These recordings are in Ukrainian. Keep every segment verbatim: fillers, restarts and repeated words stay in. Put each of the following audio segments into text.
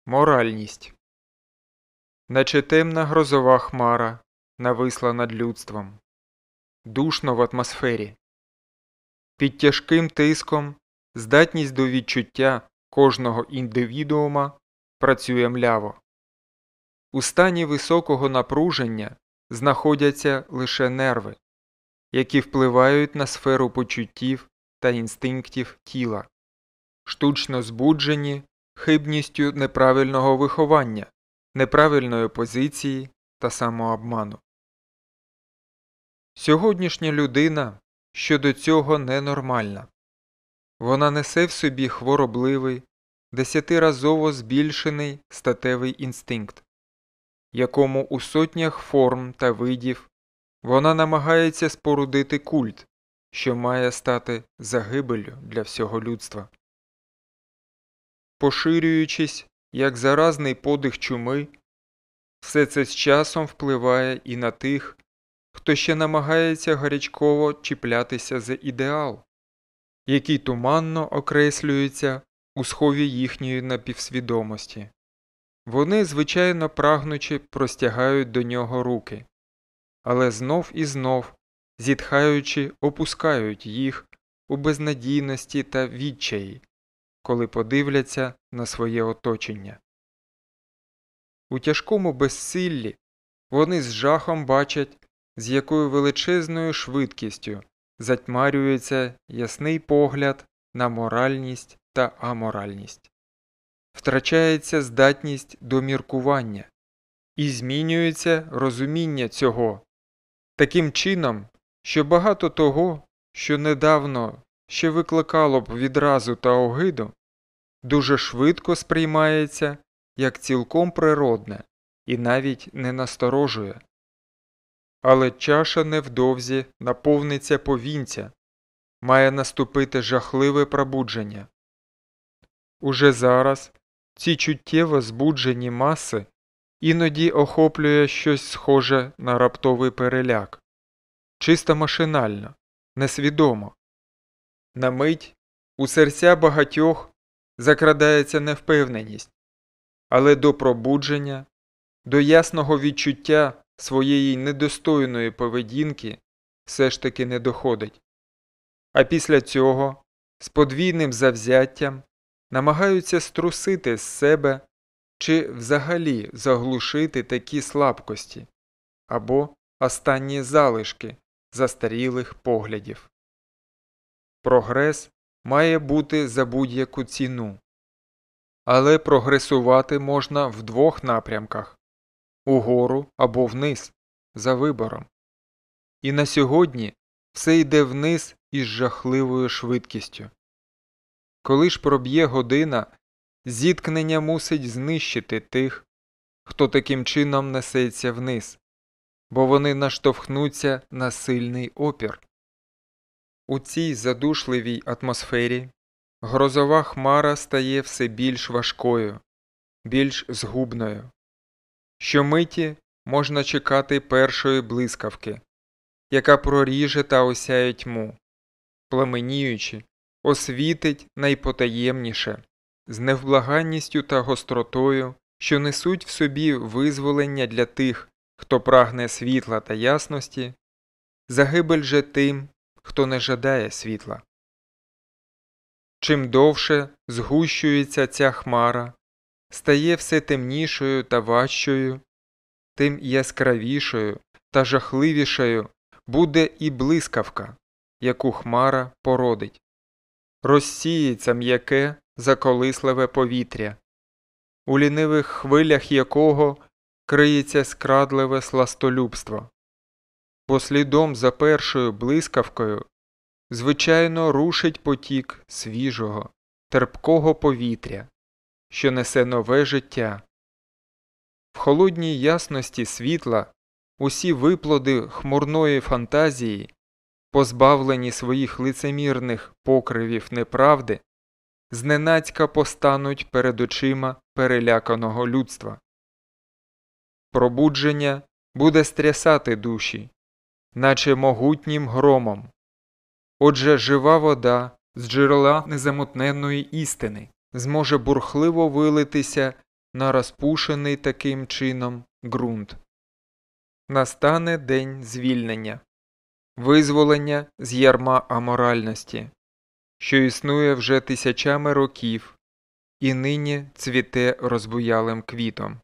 Моральність. Наче темна грозова хмара нависла над людством. Душно в атмосфері. Під тяжким тиском здатність до відчуття кожного індивідуума працює мляво. У стані високого напруження знаходяться лише нерви, які впливають на сферу почуттів та інстинктів тіла, штучно збуджені хибністю неправильного виховання, неправильної позиції та самообману. Сьогоднішня людина щодо цього ненормальна. Вона несе в собі хворобливий, десятиразово збільшений статевий інстинкт, якому у сотнях форм та видів вона намагається спорудити культ, що має стати загибеллю для всього людства. Поширюючись, як заразний подих чуми, все це з часом впливає і на тих, хто ще намагається гарячково чіплятися за ідеал, який туманно окреслюється у схові їхньої напівсвідомості. Вони, звичайно прагнучи, простягають до нього руки, але знов і знов, зітхаючи, опускають їх у безнадійності та відчаї, коли подивляться на своє оточення. У тяжкому безсиллі вони з жахом бачать, з якою величезною швидкістю затьмарюється ясний погляд на моральність та аморальність. Втрачається здатність до міркування і змінюється розуміння цього таким чином, що багато того, що недавно ще викликало б відразу та огиду, дуже швидко сприймається як цілком природне і навіть не насторожує. Але чаша невдовзі наповниться повінця, має наступити жахливе пробудження. Уже зараз ці чуттєво збуджені маси іноді охоплює щось схоже на раптовий переляк. Чисто машинально, несвідомо. На мить у серця багатьох закрадається невпевненість, але до пробудження, до ясного відчуття своєї недостойної поведінки все ж таки не доходить. А після цього з подвійним завзяттям намагаються струсити з себе чи взагалі заглушити такі слабкості або останні залишки застарілих поглядів. Прогрес має бути за будь-яку ціну. Але прогресувати можна в двох напрямках – угору або вниз, за вибором. І на сьогодні все йде вниз із жахливою швидкістю. Коли ж проб'є година, зіткнення мусить знищити тих, хто таким чином несеться вниз, бо вони наштовхнуться на сильний опір. У цій задушливій атмосфері грозова хмара стає все більш важкою, більш згубною. Щомиті можна чекати першої блискавки, яка проріже та осяє тьму, пламеніючи, освітить найпотаємніше, з невблаганністю та гостротою, що несуть в собі визволення для тих, хто прагне світла та ясності, загибель же тим, хто не жадає світла. Чим довше згущується ця хмара, стає все темнішою та важчою, тим яскравішою та жахливішою буде і блискавка, яку хмара породить. Розсіється м'яке, заколисливе повітря, у лінивих хвилях якого криється скрадливе сластолюбство. Бо слідом за першою блискавкою звичайно рушить потік свіжого, терпкого повітря, що несе нове життя. В холодній ясності світла усі виплоди хмурної фантазії, позбавлені своїх лицемірних покривів неправди, зненацька постануть перед очима переляканого людства. Пробудження буде стрясати душі, наче могутнім громом. Отже, жива вода з джерела незамутненної істини зможе бурхливо вилитися на розпушений таким чином ґрунт. Настане день звільнення, визволення з ярма аморальності, що існує вже тисячами років і нині цвіте розбуялим квітом.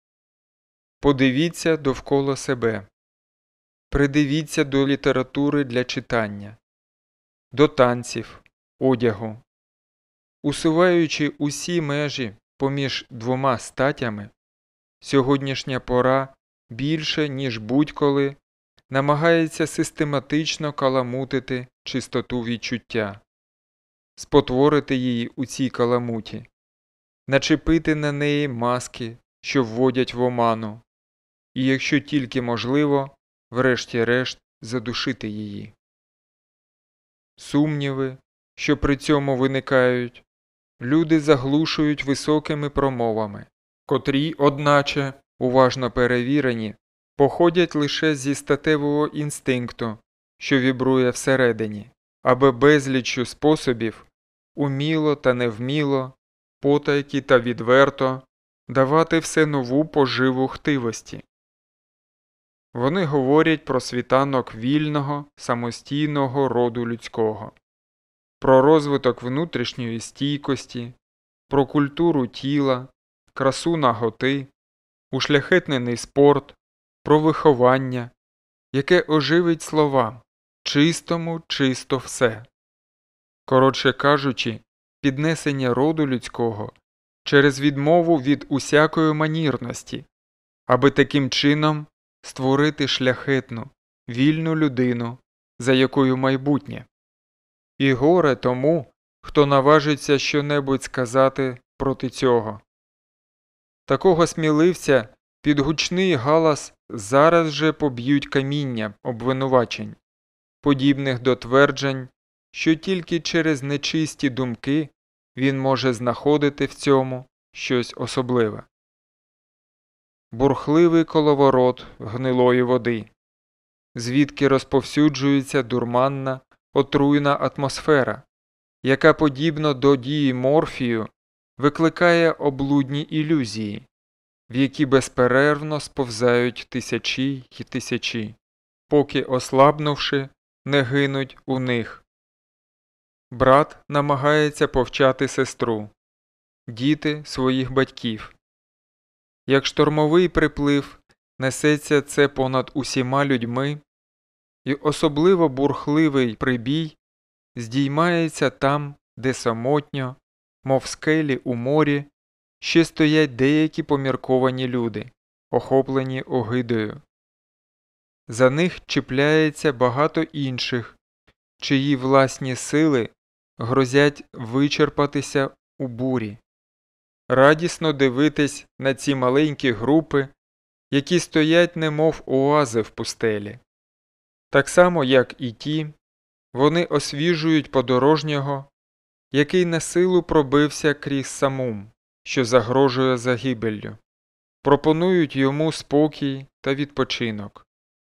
Подивіться довкола себе. Придивіться до літератури для читання, до танців, одягу. Усуваючи усі межі поміж двома статями, сьогоднішня пора більше, ніж будь-коли, намагається систематично каламутити чистоту відчуття, спотворити її у цій каламуті, начепити на неї маски, що вводять в оману, і, якщо тільки можливо, врешті-решт задушити її. Сумніви, що при цьому виникають, люди заглушують високими промовами, котрі, одначе, уважно перевірені, походять лише зі статевого інстинкту, що вібрує всередині, аби безліччю способів, уміло та невміло, потайки та відверто, давати все нову поживу хтивості. Вони говорять про світанок вільного, самостійного роду людського, про розвиток внутрішньої стійкості, про культуру тіла, красу наготи, ушляхетнений спорт, про виховання, яке оживить слова «чистому чисто все». Коротше кажучи, піднесення роду людського через відмову від усякої манірності, аби таким чином створити шляхетну, вільну людину, за якою майбутнє. І горе тому, хто наважиться щонебудь сказати проти цього. Такого сміливця під гучний галас зараз же поб'ють каміння обвинувачень, подібних до тверджень, що тільки через нечисті думки він може знаходити в цьому щось особливе. Бурхливий коловорот гнилої води, звідки розповсюджується дурманна, отруйна атмосфера, яка, подібно до дії морфію, викликає облудні ілюзії, в які безперервно сповзають тисячі й тисячі, поки, ослабнувши, не гинуть у них. Брат намагається повчати сестру, діти своїх батьків. Як штормовий приплив несеться це понад усіма людьми, і особливо бурхливий прибій здіймається там, де самотньо, мов скелі у морі, ще стоять деякі помірковані люди, охоплені огидою. За них чіпляється багато інших, чиї власні сили грозять вичерпатися у бурі. Радісно дивитись на ці маленькі групи, які стоять немов оази в пустелі. Так само, як і ті, вони освіжують подорожнього, який на силу пробився крізь самум, що загрожує загибеллю, пропонують йому спокій та відпочинок.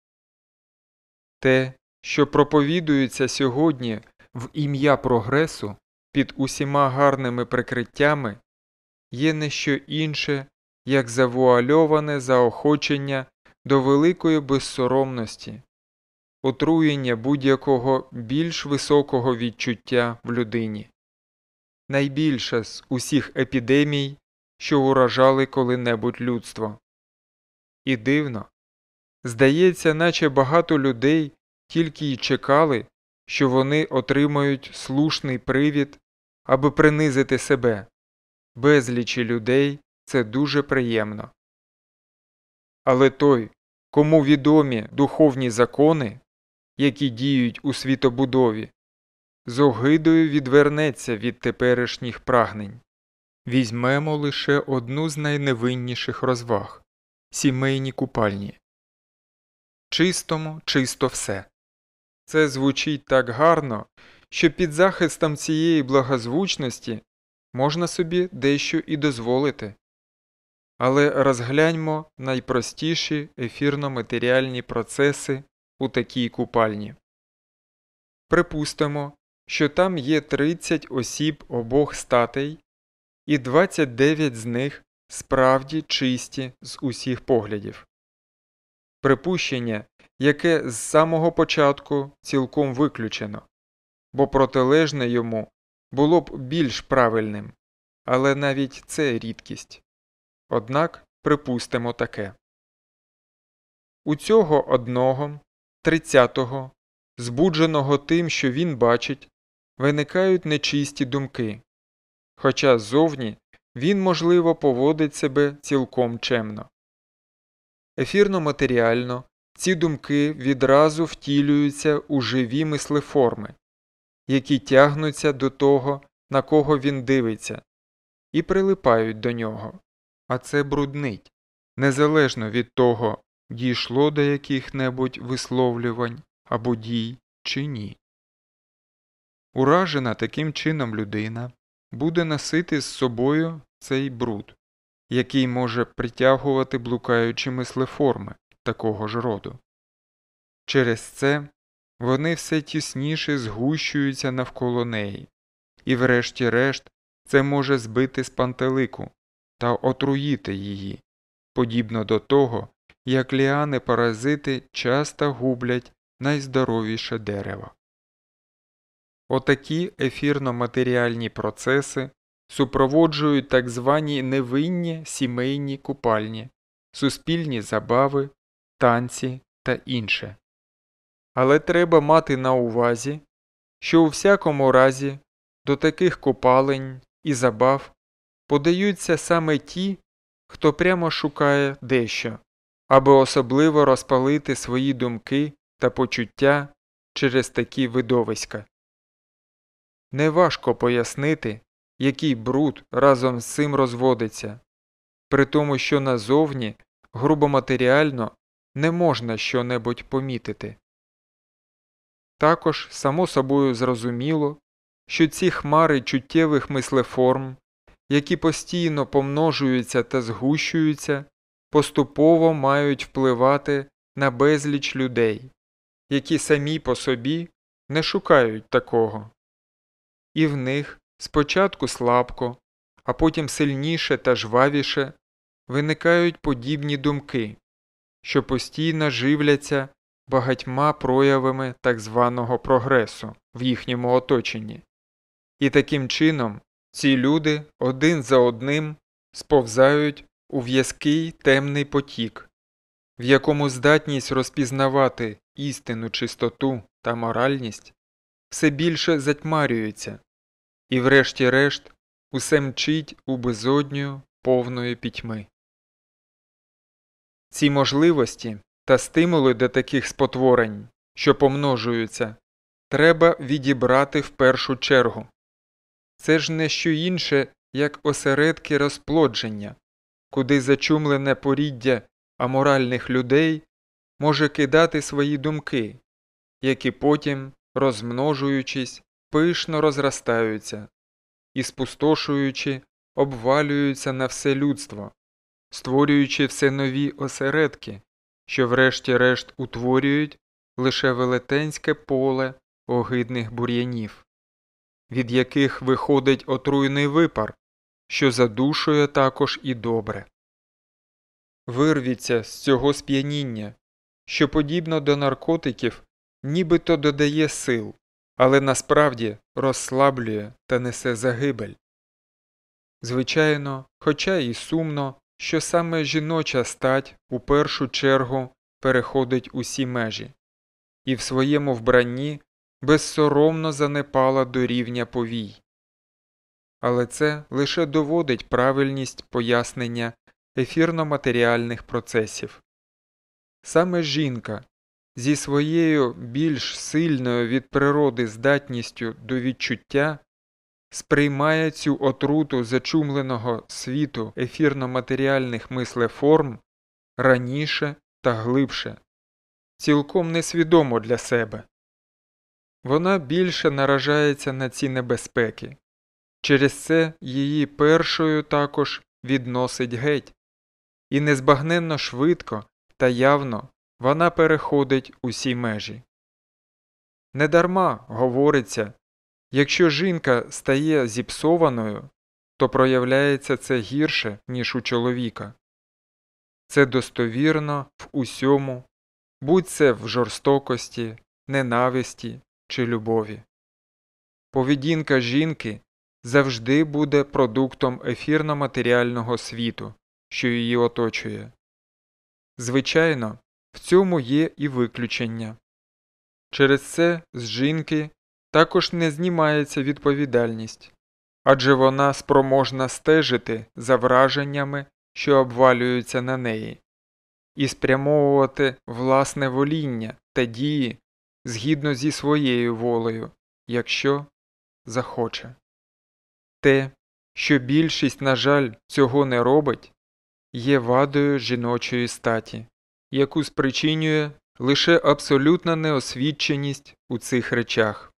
Те, що проповідується сьогодні в ім'я прогресу під усіма гарними прикриттями, є не що інше, як завуальоване заохочення до великої безсоромності, отруєння будь-якого більш високого відчуття в людині. Найбільша з усіх епідемій, що уражали коли-небудь людство. І дивно, здається, наче багато людей тільки й чекали, що вони отримають слушний привід, аби принизити себе. Безлічі людей це дуже приємно. Але той, кому відомі духовні закони, які діють у світобудові, з огидою відвернеться від теперішніх прагнень. Візьмемо лише одну з найневинніших розваг – сімейні купальні. Чистому чисто все. Це звучить так гарно, що під захистом цієї благозвучності можна собі дещо і дозволити. Але розгляньмо найпростіші ефірно-матеріальні процеси у такій купальні. Припустимо, що там є тридцять осіб обох статей, і двадцять дев'ять з них справді чисті з усіх поглядів. Припущення, яке з самого початку цілком виключено, бо протилежне йому було б більш правильним, але навіть це рідкість. Однак припустимо таке. У цього одного, тридцятого, збудженого тим, що він бачить, виникають нечисті думки, хоча ззовні він, можливо, поводить себе цілком чемно. Ефірно-матеріально ці думки відразу втілюються у живі мислеформи, які тягнуться до того, на кого він дивиться, і прилипають до нього, а це бруднить, незалежно від того, дійшло до яких-небудь висловлювань або дій чи ні. Уражена таким чином людина буде носити з собою цей бруд, який може притягувати блукаючі мислеформи такого ж роду. Через це вони все тісніше згущуються навколо неї, і врешті-решт це може збити з пантелику та отруїти її, подібно до того, як ліани-паразити часто гублять найздоровіше дерево. Отакі ефірно-матеріальні процеси супроводжують так звані невинні сімейні купальні, суспільні забави, танці та інше. Але треба мати на увазі, що у всякому разі до таких купалень і забав подаються саме ті, хто прямо шукає дещо, аби особливо розпалити свої думки та почуття через такі видовиська. Неважко пояснити, який бруд разом з цим розводиться, при тому, що назовні, грубоматеріально, не можна що-небудь помітити. Також, само собою зрозуміло, що ці хмари чуттєвих мислеформ, які постійно помножуються та згущуються, поступово мають впливати на безліч людей, які самі по собі не шукають такого. І в них спочатку слабко, а потім сильніше та жвавіше виникають подібні думки, що постійно живляться багатьма проявами так званого прогресу в їхньому оточенні. І таким чином ці люди один за одним сповзають у в'язкий темний потік, в якому здатність розпізнавати істинну чистоту та моральність все більше затьмарюється, і врешті-решт усе мчить у безодню повної пітьми. Ці можливості та стимули до таких спотворень, що помножуються, треба відібрати в першу чергу. Це ж не що інше, як осередки розплодження, куди зачумлене поріддя аморальних людей може кидати свої думки, які потім, розмножуючись, пишно розростаються і, спустошуючи, обвалюються на все людство, створюючи все нові осередки, що врешті-решт утворюють лише велетенське поле огидних бур'янів, від яких виходить отруйний випар, що задушує також і добре. Вирвіться з цього сп'яніння, що, подібно до наркотиків, нібито додає сил, але насправді розслаблює та несе загибель. Звичайно, хоча і сумно, що саме жіноча стать у першу чергу переходить усі межі, і в своєму вбранні безсоромно занепала до рівня повій. Але це лише доводить правильність пояснення ефірно-матеріальних процесів. Саме жінка зі своєю більш сильною від природи здатністю до відчуття сприймає цю отруту зачумленого світу ефірно-матеріальних мислеформ раніше та глибше, цілком несвідомо для себе. Вона більше наражається на ці небезпеки. Через це її першою також відносить геть. І незбагненно швидко та явно вона переходить усі межі. Недарма говориться, якщо жінка стає зіпсованою, то проявляється це гірше, ніж у чоловіка. Це достовірно в усьому, будь це в жорстокості, ненависті чи любові. Поведінка жінки завжди буде продуктом ефірно-матеріального світу, що її оточує. Звичайно, в цьому є і виключення. Через це з жінки також не знімається відповідальність, адже вона спроможна стежити за враженнями, що обвалюються на неї, і спрямовувати власне воління та дії згідно зі своєю волею, якщо захоче. Те, що більшість, на жаль, цього не робить, є вадою жіночої статі, яку спричинює лише абсолютна неосвіченість у цих речах.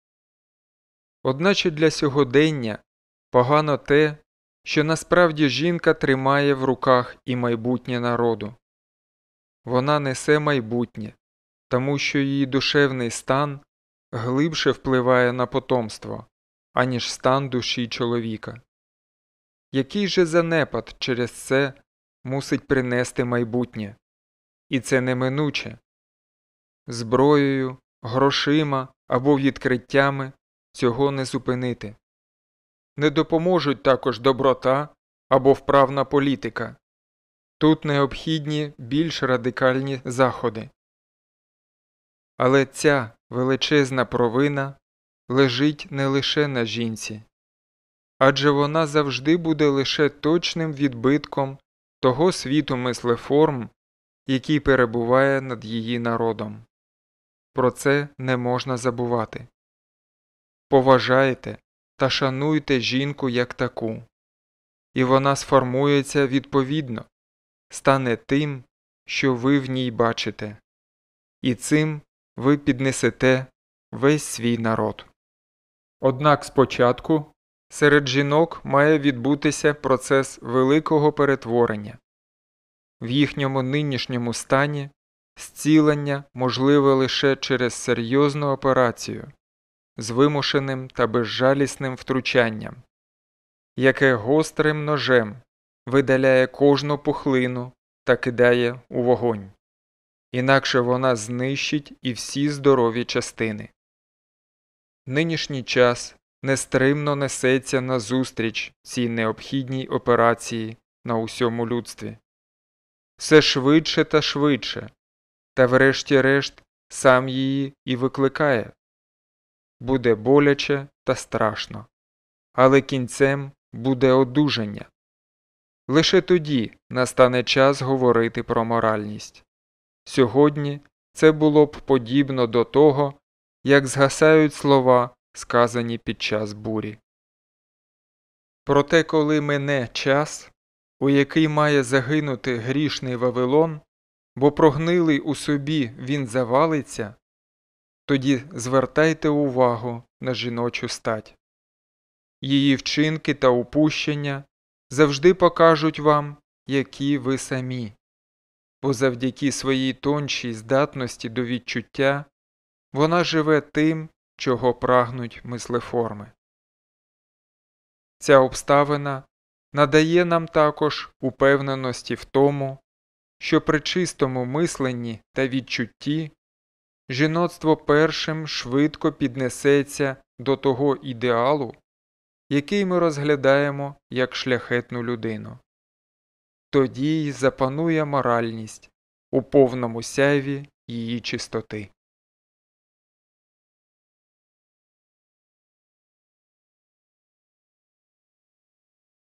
Одначе для сьогодення погано те, що насправді жінка тримає в руках і майбутнє народу. Вона несе майбутнє, тому що її душевний стан глибше впливає на потомство, аніж стан душі чоловіка. Який же занепад через це мусить принести майбутнє? І це неминуче. Зброєю, грошима або відкриттями цього не зупинити. Не допоможуть також доброта або вправна політика. Тут необхідні більш радикальні заходи. Але ця величезна провина лежить не лише на жінці, адже вона завжди буде лише точним відбитком того світу мислеформ, який перебуває над її народом. Про це не можна забувати. Поважайте та шануйте жінку як таку, і вона сформується відповідно, стане тим, що ви в ній бачите, і цим ви піднесете весь свій народ. Однак спочатку серед жінок має відбутися процес великого перетворення. В їхньому нинішньому стані зцілення можливе лише через серйозну операцію з вимушеним та безжалісним втручанням, яке гострим ножем видаляє кожну пухлину та кидає у вогонь. Інакше вона знищить і всі здорові частини. Нинішній час нестримно несеться назустріч цій необхідній операції на усьому людстві. Все швидше та швидше, та врешті-решт сам її і викликає. Буде боляче та страшно, але кінцем буде одужання. Лише тоді настане час говорити про моральність. Сьогодні це було б подібно до того, як згасають слова, сказані під час бурі. Проте коли мине час, у який має загинути грішний Вавилон, бо прогнилий у собі він завалиться, тоді звертайте увагу на жіночу стать. Її вчинки та упущення завжди покажуть вам, які ви самі, бо завдяки своїй тоншій здатності до відчуття вона живе тим, чого прагнуть мислеформи. Ця обставина надає нам також упевненості в тому, що при чистому мисленні та відчутті жіноцтво першим швидко піднесеться до того ідеалу, який ми розглядаємо як шляхетну людину. Тоді й запанує моральність у повному сяйві її чистоти.